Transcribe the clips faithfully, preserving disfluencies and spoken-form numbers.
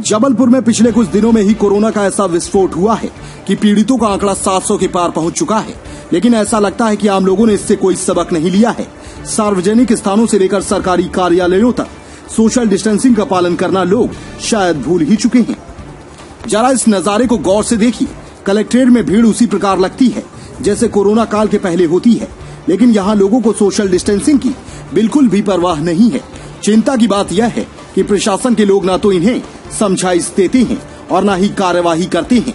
जबलपुर में पिछले कुछ दिनों में ही कोरोना का ऐसा विस्फोट हुआ है कि पीड़ितों का आंकड़ा सात सौ के पार पहुंच चुका है। लेकिन ऐसा लगता है कि आम लोगों ने इससे कोई सबक नहीं लिया है। सार्वजनिक स्थानों से लेकर सरकारी कार्यालयों तक सोशल डिस्टेंसिंग का पालन करना लोग शायद भूल ही चुके हैं। जरा इस नजारे को गौर से देखिए। कलेक्ट्रेट में भीड़ उसी प्रकार लगती है जैसे कोरोना काल के पहले होती है, लेकिन यहाँ लोगों को सोशल डिस्टेंसिंग की बिल्कुल भी परवाह नहीं है। चिंता की बात यह है कि प्रशासन के लोग ना तो इन्हें समझाइश देते हैं और ना ही कार्यवाही करते हैं।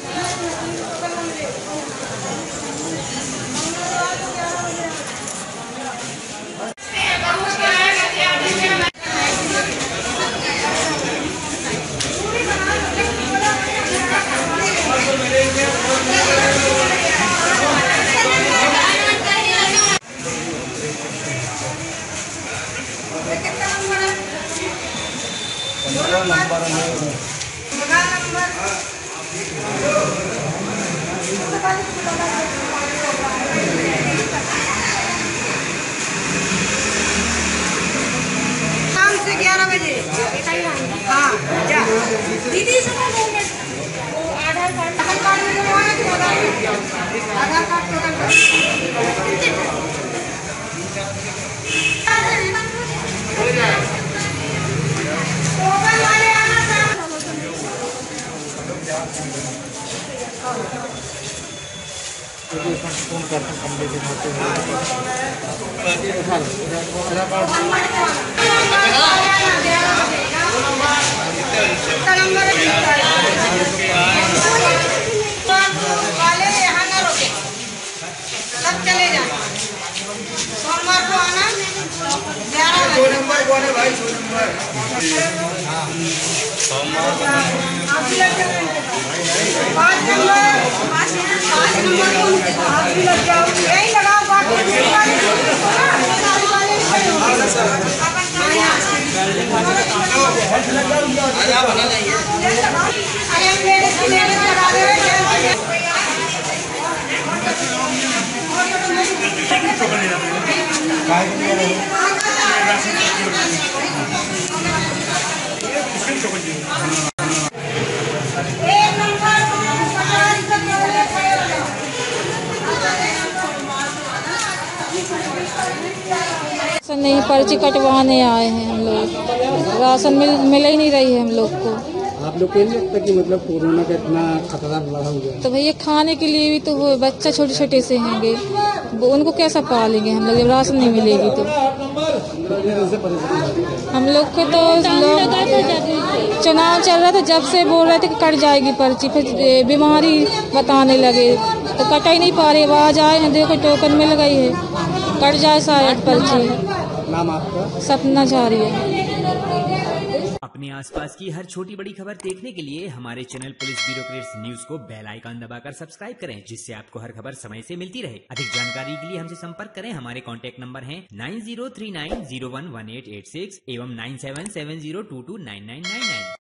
शाम से ग्यारह बजे हाँ जा दीदी से आधार कार्ड आधार कार्ड में जमा है आधार कार्ड हो जाए फोन करते कंप्लीट होते वाले यहाँ ना रोके, सब चले जाए। सोमवार को आना ग्यारह दो नंबर कौन है भाई? दो नंबर पाँच नंबर पाँच नंबर आप भी लग जाओ, यही लगाओ बाकी नहीं, पर्ची कटवाने आए हैं हम लोग। राशन मिल मिल ही नहीं रही है हम लोग को। आप लोग को नहीं लगता कि मतलब कोरोना का इतना खतरा बढ़ा हुआ है? तो भैया खाने के लिए भी तो वो बच्चा छोटे छोटे से हैंगे, वो उनको कैसा पालेंगे हम लोग जब राशन नहीं मिलेगी तो। हम लोग को तो लोग चुनाव चल रहा था जब से बोल रहे थे कि कट जाएगी पर्ची, फिर बीमारी बताने लगे तो कट ही नहीं पा रही। आवाज आए हैं देखो टोकन मिल गई है, कट जाए शायद पर्ची। नाम आपका? सपना जारी है। अपने आसपास की हर छोटी बड़ी खबर देखने के लिए हमारे चैनल पुलिस ब्यूरोक्रेट्स न्यूज को बेल आइकन दबाकर सब्सक्राइब करें, जिससे आपको हर खबर समय से मिलती रहे। अधिक जानकारी के लिए हमसे संपर्क करें। हमारे कॉन्टैक्ट नंबर हैं nine zero three nine zero one one eight eight six एवं nine seven seven zero two two nine nine nine nine.